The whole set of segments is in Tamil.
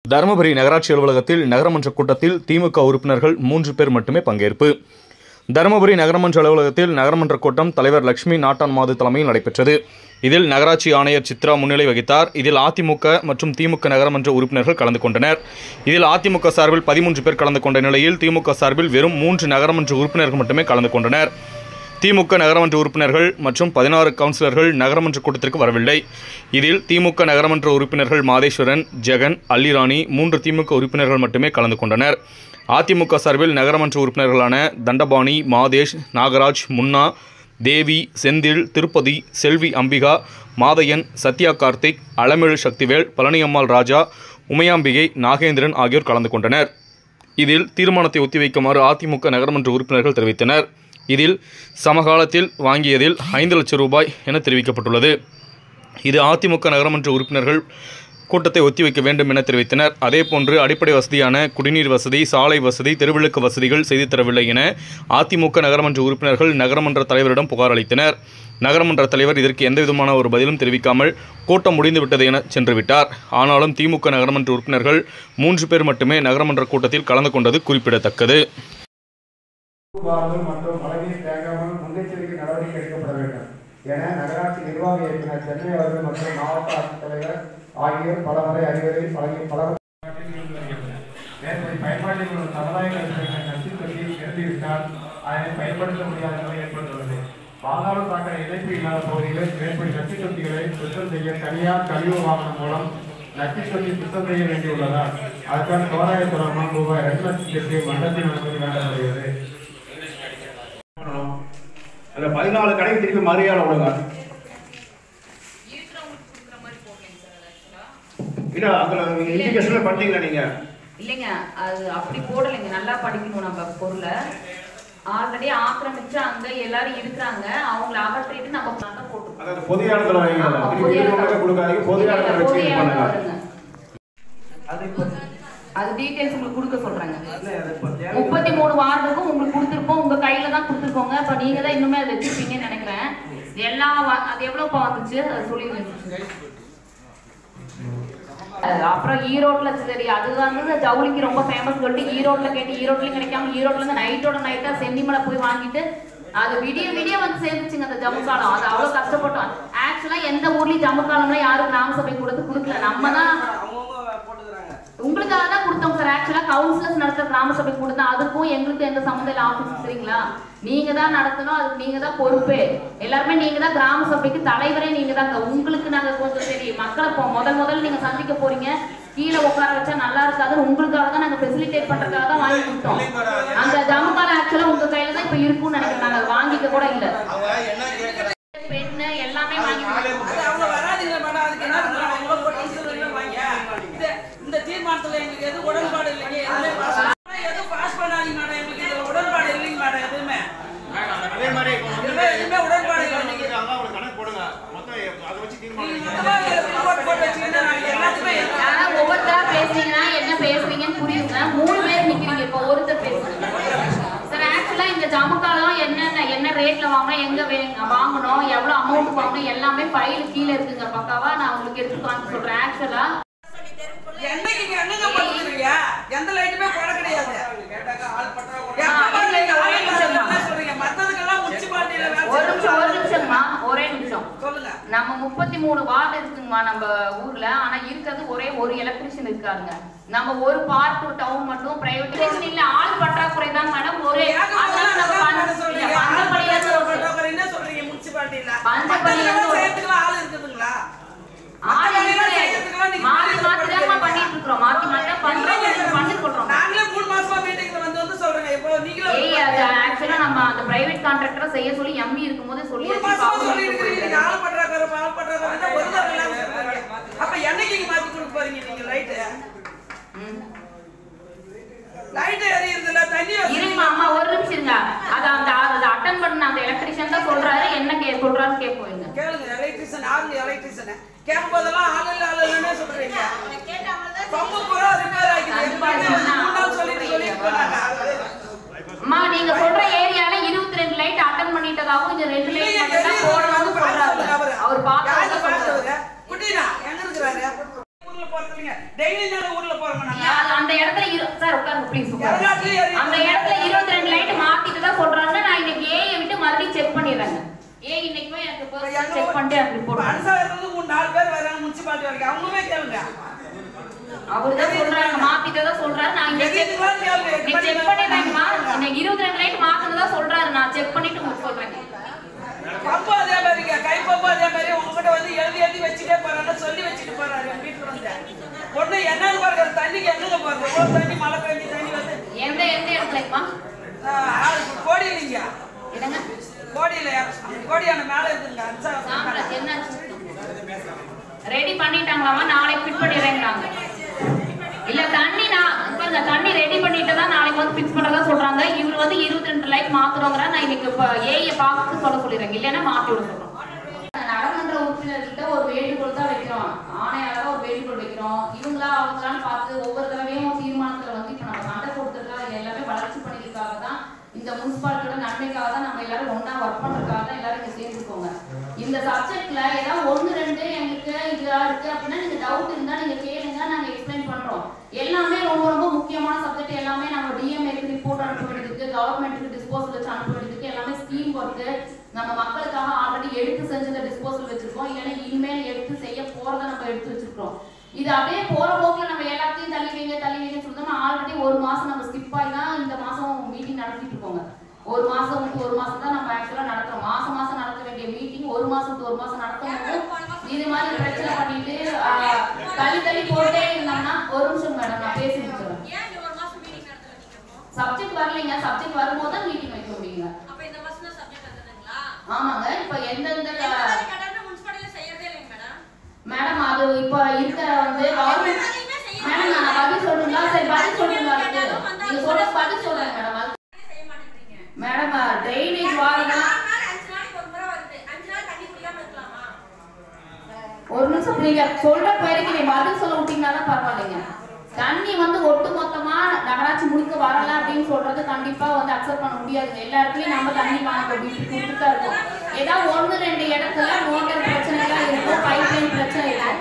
தருமபுரி நகராட்சி அலுவலகத்தில் நகரமன்ற கூட்டத்தில் திமுக உறுப்பினர்கள் 3 பேர் மட்டுமே பங்கேற்பு. தருமபுரி நகரமன்ற அலுவலகத்தில் நகரமன்ற கூட்டம் தலைவர் லட்சுமி நாட்டான் மாது தலைமையில் நடைபெற்றது. இதில் நகராட்சி ஆணையர் சித்ரா முன்னிலை வகித்தார். இதில் அதிமுக மற்றும் திமுக நகரமன்ற உறுப்பினர்கள் கலந்து கொண்டனர். இதில் அதிமுக சார்பில் 13 பேர் கலந்து கொண்ட நிலையில் திமுக சார்பில் வெறும் 3 நகரமன்ற உறுப்பினர்கள் மட்டுமே கலந்து கொண்டனர். திமுக நகரமன்ற உறுப்பினர்கள் மற்றும் 16 கவுன்சிலர்கள் நகரமன்ற கூட்டத்திற்கு வரவில்லை. இதில் திமுக நகரமன்ற உறுப்பினர்கள் மாதேஸ்வரன், ஜெகன், அல்லிராணி 3 திமுக உறுப்பினர்கள் மட்டுமே கலந்து கொண்டனர். அதிமுக சார்பில் நகரமன்ற உறுப்பினர்களான தண்டபாணி, மாதேஷ், நாகராஜ், முன்னா, தேவி, செந்தில், திருப்பதி, செல்வி அம்பிகா, மாதையன், சத்யா கார்த்திக், அலமிழு சக்திவேல், பழனியம்மாள் ராஜா, உமையாம்பிகை, நாகேந்திரன் ஆகியோர் கலந்து கொண்டனர். இதில் தீர்மானத்தை ஒத்திவைக்குமாறு அதிமுக நகரமன்ற உறுப்பினர்கள் தெரிவித்தனர். இதில் சமகாலத்தில் வாங்கியதில் 5 லட்சம் ரூபாய் என தெரிவிக்கப்பட்டுள்ளது. இது அதிமுக நகரமன்ற உறுப்பினர்கள் கூட்டத்தை ஒத்திவைக்க வேண்டும் என தெரிவித்தனர். அதேபோன்று அடிப்படை வசதியான குடிநீர் வசதி, சாலை வசதி, தெருவிளக்கு வசதிகள் செய்து தரவில்லை என அதிமுக நகரமன்ற உறுப்பினர்கள் நகரமன்ற தலைவரிடம் புகார் அளித்தனர். நகரமன்ற தலைவர் இதற்கு எந்தவிதமான ஒரு பதிலும் தெரிவிக்காமல் கூட்டம் முடிந்துவிட்டது என சென்றுவிட்டார். ஆனாலும் திமுக நகரமன்ற உறுப்பினர்கள் 3 பேர் மட்டுமே நகரமன்ற கூட்டத்தில் கலந்து கொண்டது குறிப்பிடத்தக்கது. மற்றும் மழைநீர் தேங்காமல் முன்னெச்சரிக்கை நடவடிக்கை எடுக்கப்பட வேண்டும் என நகராட்சி நிர்வாக இயக்குநர் சென்னை அவர்கள் மற்றும் மாவட்ட ஆட்சித்தலைவர் ஆகியோர் பலமுறை அறிவுரை வழங்கி பயன்பாட்டில் உள்ள சமுதாய கழிப்பறை நச்சு தொட்டி இறந்துவிட்டால் அதனை பயன்படுத்த முடியாத நிலை ஏற்பட்டுள்ளது. வாகனம் தாக்க இணைப்பு இல்லாத பகுதிகளில் மேற்படி நச்சு தொட்டிகளை சுத்தம் செய்ய தனியார் கழிவு வாகனம் மூலம் நச்சு தொட்டி சுத்தம் செய்ய வேண்டியுள்ளதால் அதற்கான தோராயத்தொடர்பான ரூபாய் 2 லட்சத்திற்கு மண்டலத்தில் அனுமதி வேண்டப்படுகிறது. 14 கடைக்கு திருப்பி மரியாதை விடுங்க. இல்ல அதுல இன்டிகேஷன்ல பண்ணீங்களா நீங்க? இல்லைங்க, அது அப்படி போடலைங்க. நல்லா படிக்கணும். நம்ம பொருளை ஆல்ரெடி ஆக்கிரமிச்சு அங்க எல்லாரும் இருக்கிறாங்க, அவங்கள அகற்றிட்டு நம்ம போட்டு அதாவது பொது இடத்துல வைங்க. கொடுக்காதீங்க, பொது இடத்துல வச்சு பண்ணுங்க. அது டீடைல்ஸ் உங்களுக்கு கொடுக்க சொல்றாங்க. 33 வார்டுக்கும் உங்களுக்கு கொடுத்துருப்போம், உங்க கையில தான் கொடுத்துருக்கோங்க. இப்ப நீங்க தான் இன்னுமே அதை வச்சிருப்பீங்கன்னு நினைக்கிறேன். எல்லா அது எவ்வளவு வந்துச்சு அது சொல்லிடுங்க. அப்புறம் ஈரோட்ல சரி, அது வந்து ஜவுளிக்கு ரொம்ப ஃபேமஸ் சொல்லிட்டு ஈரோட்ல கேட்டு ஈரோட்லயும் கிடைக்காம ஈரோட்ல இருந்து நைட்டா சென்னிமலை போய் வாங்கிட்டு அது விடிய வந்து சேர்ந்துச்சுங்க அந்த ஜமுக்காலம். அது அவ்வளவு கஷ்டப்பட்டோம். ஆக்சுவலா எந்த ஊர்லயும் ஜமுக்காலம்லாம் யாரும் கிராம சபை கொடுக்கல. நம்ம தான் உங்களுக்காக தான் கொடுத்தோம் சார். ஆக்சுவலா கவுன்சிலர்ஸ் நடத்துற கிராம சபை கொடுத்தா அதுக்கும் எங்களுக்கு எந்த சம்மந்தம் இல்லை. ஆபீஸ் சரிங்களா, நீங்க தான் நடத்தணும், அதுக்கு நீங்க தான் பொறுப்பு. எல்லாருமே நீங்க தான் கிராம சபைக்கு தலைவரே நீங்க தாங்க. உங்களுக்கு நாங்க கொஞ்சம் சரி மக்களை முதல்ல நீங்க சந்திக்க போறீங்க, கீழே உட்கார வச்சா நல்லா இருக்காது. உங்களுக்காக தான் நாங்க ஃபெசிலிட்டேட் பண்றதுக்காக தான் வாங்கி கொடுத்தோம். அந்த ஜமுக்கால ஆக்சுவலா உங்க கையில தான் இப்ப இருக்கும்னு நினைக்கிறேன். நாங்க வாங்கிக்க கூட இல்ல. பெண்ணு எல்லாமே வாங்கி இந்த தீர்மானத்துல எங்களுக்கு எது உடன்பாடு இல்லைங்க, எதுவும் பாஸ் பண்ணாதீங்க மேடம். எங்களுக்கு இதுல உடன்பாடு இல்லைங்க மேடம். எதுவுமே உடன்பாடு இல்லை. ஒவ்வொருத்தரா பேசுறீங்கன்னா என்ன பேசுறீங்கன்னு புரியுங்க. 3 பேர் நிக்கிறீங்க, இப்ப ஒருத்தர் பேசுறீங்க சார். ஆக்சுவலா இந்த ஜமுக்காலம் என்ன ரேட்ல வாங்கணும், எங்க வாங்கணும், எவ்வளவு அமௌண்ட் வாங்கணும் எல்லாமே ஃபைல் கீழே இருக்குங்க. பக்காவா நான் உங்களுக்கு எடுத்து வாங்க சொல்றேன். ஆக்சுவலா எந்த லைட்டுமே போட கிடையாது. ஒரு நிமிஷம்மா, ஒரே நிமிஷம். நம்ம 33 வார்டு இருக்குங்கம்மா நம்ம ஊர்ல. ஆனா இருக்கிறது ஒரே ஒரு எலக்ட்ரிஷியன் இருக்காங்க. நம்ம ஒரு பார்க் டவுன் மட்டும் பிரைவேடைசேஷன் இல்ல, ஆள் பற்றாக்குறை தான் மேடம். ஒரே நம்ம அந்த பிரைவேட் கான்ட்ராக்டரை செய்ய சொல்லி எம்பி இருக்கும்போது சொல்லி அப்ப என்னைக்கு மாத்தி கொடுக்க போறீங்க நீங்க? லைட் எரியுதுல தண்ணி இருங்க அம்மா, ஒரு நிமிஷம் இருங்க. அத அட்டெண்ட் பண்ண அந்த எலக்ட்ரிஷியன் தான் சொல்றாரு. என்ன சொல்றாரு கேட்போம். கேளுங்க. எலக்ட்ரிஷியன் கேட்கும்போதெல்லாம் ஆள் இல்லைன்னு சொல்றீங்க. அம்மா நீங்க சொல்ற ஏரியால 22 லைட் அட்டெண்ட் பண்ணிட்டதாவும் இந்த 2 லைட் மட்டும் தான் போடணும்னு சொல்றாரு. அவர் பாத்து குட்டினா எங்க இருக்காரு? ஊர்ல போறதுங்க டெய்லி நாள ஊர்ல போறோம். உட்காருங்க ப்ளீஸ். அந்த இடத்துல 22 லைட் மாத்திட்டு தான் சொல்றாங்க. நான் இன்னைக்கு ஏஐ விட்டு மறுபடியும் செக் பண்ணிடுறேங்க. ஏஐ இன்னைக்கு போய் எனக்கு பர்சனல் செக் பண்ணிட்டு எனக்கு ரிப்போர்ட் அன்சா இருந்து 4 பேர் வராங்க முனிசிபாலிட்டி வரைக்கும். அவங்களே கேளுங்க. அவர்தான் சொல்றாங்க மாத்திட்டதா சொல்றாரு. நான் இங்க செக் பண்ணிடுறேங்கம்மா. இன்னைக்கு 22 லைட் மாத்தினதா சொல்றாரு. நான் செக் பண்ணிட்டு உங்களுக்கு சொல்றேன். பம்பு அதே மாதிரிங்க, கை பம்பு அதே மாதிரி உங்ககிட்ட வந்து எழுதி வச்சுட்டே போறாங்க, சொல்லி வச்சுட்டு போறாரு. வீட்டுல வந்து ஒண்ணு என்னன்னு பாருங்க, தண்ணிக்கு என்னங்க பாருங்க, ஒரு தண்ணி மழை பெய்ஞ்சு தண்ணி வந்து எந்த இடத்துலமா கோடி இல்லைங்க, என்னங்க கோடியில கோடியான மேல இருக்குங்க. சாம்ராஜ் என்னாச்சு? ரெடி பண்ணிட்டாங்களாமா? நாளைக்கு ஃபிட் பண்ணிடுறேங்கிறாங்க. இல்ல தண்ணி பாருங்க, தண்ணி ரெடி பண்ணிட்டு தான் நாளைக்கு வந்து ஃபிக்ஸ் பண்றதா சொல்றாங்க. இவர் வந்து 22 லைட் மாத்துறோங்கற. நான் இன்னைக்கு ஏஐ பார்த்து சொல்ல சொல்லிடுறேன், இல்லைன்னா மாத்தி விட சொல்றோம். நகரமன்ற உறுப்பினர்கிட்ட ஒரு வேண்டுகோள் தான் வைக்கிறோம், ஆணையாளராக ஒரு வேண்டுகோள் வைக்கிறோம். இவங்களா அவங்களான்னு பார்த்து ஒவ்வொரு தடவையும் தீர்மானத்துல வந்து இப்ப நம்ம சண்டை கொடுத்துருக்கா எல்லாமே வளர்ச்சி பண்ணிக்கிறதுக்காக தான், இந்த முனிசிபாலிட்டியோட நன்மைக்காக தான் நம்ம எல்லாரும் ஒன்னா ஒர்க் பண்றதுக்காக தான் எல்லாரும் இங்க சேர்ந்துக்கோங்க. இந்த சப்ஜெக்ட்ல ஏதாவது 1-2 எங்களுக்கு இதா இருக்கு அப்படின்னா நீங்க டவுட் இருந்தா நீங்க கேளுங்க, நாங்க எக்ஸ்பிளைன் பண்றோம். எல்லாமே ரொம்ப ரொம்ப முக்கியமான சப்ஜெக்ட். எல்லாமே நம்ம டிஎம்ஏக்கு ரிப்போர்ட் அனுப்ப வேண்டியதுக்கு, கவர்மெண்ட்டுக்கு டிஸ்போசல் வச்சு அனுப்ப வேண்டியதுக்கு எல்லாமே ஸ்கீம் ஒர்க்கு நம்ம மக்களுக்காக ஆல்ரெடி எடுத்து செஞ்ச டிஸ்போசல் வச்சிருக்கோம். இல்லைன்னா இனிமேல் எடுத்து செய்ய போறதை நம்ம எடுத்து வச்சிருக்கோம். இது அப்படியே போற போக்குல நம்ம எல்லாத்தையும் தள்ளி வைங்க சொல்லிட்டோம்னா ஆல்ரெடி 1 மாசம் நம்ம ஸ்கிப் ஆகி தான் இந்த மாசம் மீட்டிங் நடத்திட்டு இருக்கோங்க. 1 மாசம் விட்டு 1 மாசம் தான் நம்ம ஆக்சுவலா நடத்துறோம். மாசம் நடத்த வேண்டிய மீட்டிங் 1 மாசம் விட்டு 1 மாசம் நடத்தும்போது இது மாதிரி பிரச்சனை பண்ணிட்டு தள்ளி போட்டே இருந்தோம்னா. ஒரு நிமிஷம் மேடம், நான் பேசி முடிச்சிடுறேன். சப்ஜெக்ட் வரலைங்க, சப்ஜெக்ட் வரும்போது தான் மீட்டிங் வைக்க முடியுங்க. ஆமாங்க. இப்ப எந்தெந்த மேடம் அது இப்ப இருக்க வந்து கவர்மெண்ட் மேடம் நான் பதில் சொல்றீங்களா? சரி பதில் சொல்றீங்களா? நீங்க சொல்ற பதில் சொல்றேன் மேடம். மேடம் ட்ரைனேஜ் வாரனா ஒரு நிமிஷம் நீங்க சொல்ற பேருக்கு நீ பதில் சொல்ல விட்டீங்கன்னா பரவாயில்லைங்க. தண்ணி வந்து ஒட்டு மொத்தமா நகராட்சி முழுக்க வரல அப்படின்னு சொல்றது கண்டிப்பா வந்து அக்செப்ட் பண்ண முடியாதுங்க. எல்லா இடத்துலயும் நம்ம தண்ணி வாங்க கொடுத்துட்டு தான் இருக்கோம். ஏதாவது 1-2 இடத்துல மோட்டர் பிரச்சனை எல்லாம் இருக்கும், பைப் லைன் பிரச்சனை இருக்கும்.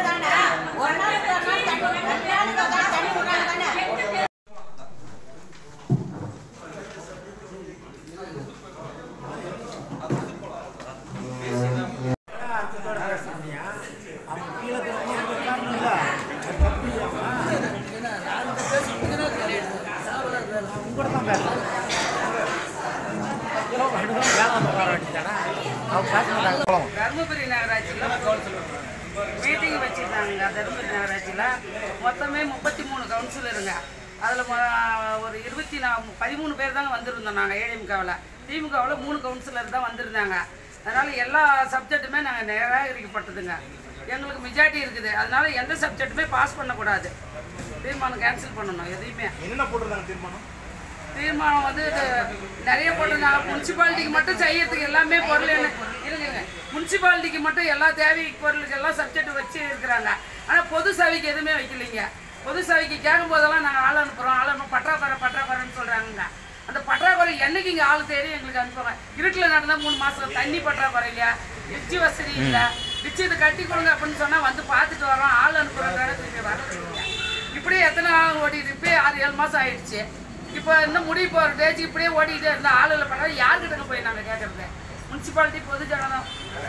தருமபுரி நகராட்சியில் மீட்டிங் வச்சுருந்தாங்க. தருமபுரி நகராட்சியில் மொத்தமே 33 கவுன்சிலருங்க. அதில் ஒரு 13 பேர் தாங்க வந்திருந்தோம். நாங்கள் ஏடிஎம்காவில், திமுகவில் 3 கவுன்சிலர் தான் வந்திருந்தாங்க. அதனால் எல்லா சப்ஜெக்ட்டுமே நாங்கள் நிராகரிக்கப்பட்டதுங்க. எங்களுக்கு மெஜாரிட்டி இருக்குது. அதனால எந்த சப்ஜெக்ட்டுமே பாஸ் பண்ணக்கூடாது, தீர்மானம் கேன்சல் பண்ணணும். எதையுமே என்ன போட்டிருந்தாங்க தீர்மானம் வந்து நிறைய போட்டிருந்தாங்க. முனிசிபாலிட்டிக்கு மட்டும் செய்யறதுக்கு எல்லாமே பொருள் இருக்குங்க. முனிசிபாலிட்டிக்கு மட்டும் எல்லா தேவை பொருளுக்கு எல்லாம் சப்ஜெக்ட் வச்சு இருக்கிறாங்க. ஆனால் பொது சபைக்கு எதுவுமே வைக்கலைங்க. பொது சபைக்கு கேட்கும் போதெல்லாம் நாங்கள் ஆள் அனுப்புகிறோம், பற்றாக்குறைன்னு சொல்கிறாங்க. அந்த பற்றாக்குறை என்னைக்கு இங்கே ஆள் தேடி எங்களுக்கு அனுப்புவாங்க. இருட்டில் நடந்தால் 3 மாதம் தண்ணி பற்றாக்குறை இல்லையா, டிச்சு வசதி இல்லை, டிச்சு இது கட்டி கொடுங்க அப்படின்னு சொன்னால் வந்து பார்த்துட்டு வரோம், ஆள் அனுப்புகிறோம், திருப்பி வரதுங்க. இப்படியே எத்தனை நாள் ஓடிட்டு இப்படியே 6-7 மாதம் ஆயிடுச்சு. இப்போ இன்னும் முடிவு போகிற டேஜ் இப்படியே ஓடிக்கிட்டே இருந்தால் ஆளுகளை பண்ணால் யாருக்கிட்ட போய் நாங்கள் கேட்குறது? முனிசிபாலிட்டி பொது ஜனம்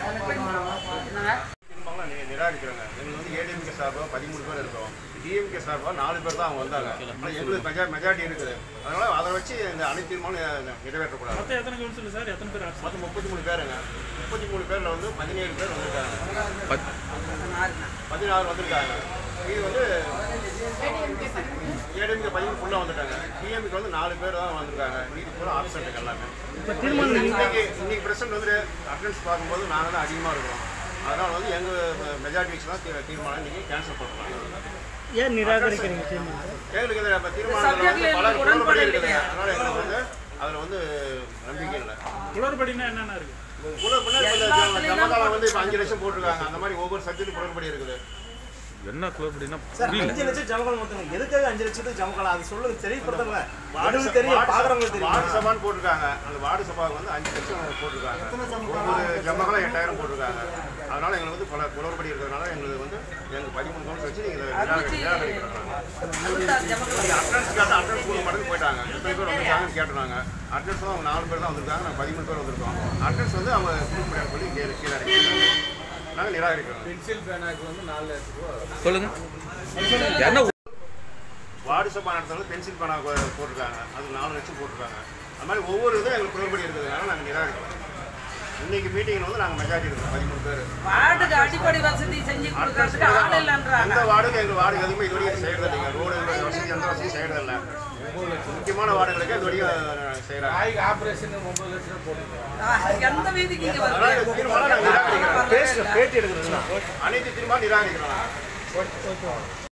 நிராகரிக்கிறாங்க. எங்களுக்கு வந்து ஏடிஎம்கே சார்பாக 13 பேர் இருக்கோம், டிஎம்கே சார்பாக 4 பேர் தான் அவங்க வந்தாங்க. எங்களுக்கு மெஜாரிட்டி இருக்குது. அதனால அதை வச்சு இந்த அனைத்து தீர்மானம் நிறைவேற்றக்கூடாது. மொத்தம் எத்தனை கவுன்சிலர் சார்? எத்தனை பேர்? மொத்தம் 33 பேருங்க. 33 பேரில் வந்து 17 பேர் வந்திருக்காங்க, 16 வந்திருக்காங்க. இது வந்து ஏடிஎம்கே 15 ஃபுல்லாக வந்துட்டாங்க. டிஎம்கே வந்து 4 பேர் தான் வந்திருக்காங்க. மீதி பூரா ஆப்சென்ட்டுங்க எல்லாமே. இன்னைக்கு பிரசிடென்ட் வந்து அட்டெண்டன்ஸ் பார்க்கும்போது நாங்கள் தான் அதிகமாக இருக்கிறோம். அதனால் வந்து எங்கள் மெஜாரிட்டி வச்சு தான் தீர்மானம் நீங்கள் கேன்சல் பண்ணுறாங்க. ஏன் நிராகரிக்கிறீங்க தீர்மானம்? எங்களுக்கு இந்த தீர்மானத்தில் பல குளறுபடி இருக்குது. அதனால் எங்களுக்கு வந்து அதில் வந்து நம்பிக்கை இல்லை. குளறுபடினா என்னென்ன இருக்குது? குளறுபடினா ஜமகாலம் வந்து இப்போ 5 லட்சம் போட்டிருக்காங்க. அந்த மாதிரி ஒவ்வொரு சப்ஜெக்டும் குளறுபடி இருக்குது. என்ன குளறுபடினா 5 லட்சம் ஜமகாலம் மொத்தம் எதுக்காக 5 லட்சத்துக்கு ஜமகாலம்? அது சொல்லுங்க, தெரியப்படுத்துங்க. வார்டு தெரியும், பார்க்குறவங்களுக்கு தெரியும். வார்டு சபான்னு போட்டிருக்காங்க. அந்த வார்டு சபாவுக்கு வந்து 5 லட்சம் போட்டிருக்காங்க. ஒவ்வொரு ஜமகாலம் 8000 போட்டிருக்காங்க. அதனால எங்களுக்கு வந்து பல குளறுபடி இருக்கிறதுனால எங்களுக்கு வந்து எங்கள் 13 கவுன்சில் வச்சு நீங்கள் நிராகரிக்கிறாங்க. ஜமக்கலா அட்டன்ஸ் கேட்டால் அட்டன்ஸ் கொடுக்க மாட்டேன்னு போயிட்டாங்க. எத்தனை பேர் வந்திருக்காங்கன்னு கேட்டுருந்தாங்க. அட்டன்ஸ் வந்து அவங்க 4 பேர் தான் வந்திருக்காங்க. நாங்கள் 13 பேர் வந்திருக்கோம். அட்டன்ஸ் வந்து அவங்க கொடுக்க முடியாது சொல்லி கீழே இறக்கிட்டாங்க. நாங்கள் நிராகரிக்கிறோம். பென்சில் பேனாக்கு வந்து 4 லட்சம் ரூபா சொல்லுங்க. என்ன வார்டு சபா நடத்துறது பென்சில் பேனா போட்டிருக்காங்க. அது 4 லட்சம் போட்டிருக்காங்க. அது மாதிரி ஒவ்வொரு இதுவும் எங்களுக்கு குளறுபடி இருக்கிறதுனால நாங்கள் நிராகரிக்கிறோம். இன்னைக்கு மீட்டிங் வந்து நாங்கள் மெஜாரிட்டி இருக்கோம் 13 பேர். வார்டுக்கு அடிப்படை வசதி செஞ்சு கொடுக்கறதுக்கு ஆள் இல்லைன்றாங்க. அந்த வார்டுக்கு எங்கள் வார்டு எதுவுமே இது வரைக்கும் செய்யறது இல்லைங்க. ரோடு வசதி எந்த வசதியும் செய்யறதில்ல. முக்கியமான வார்டுகளுக்கு இது வரைக்கும் செய்யறாங்க. ஆபரேஷன் 9 லட்சம் போட்டுருக்காங்க. எந்த வீதிக்கு இங்க அதனால இந்த தீர்மானம் நாங்கள் நிராகரிக்கிறோம். பேட்டி எடுக்கிறோம். அனைத்து தீர்மானம் நிராகரிக்கிறோம்.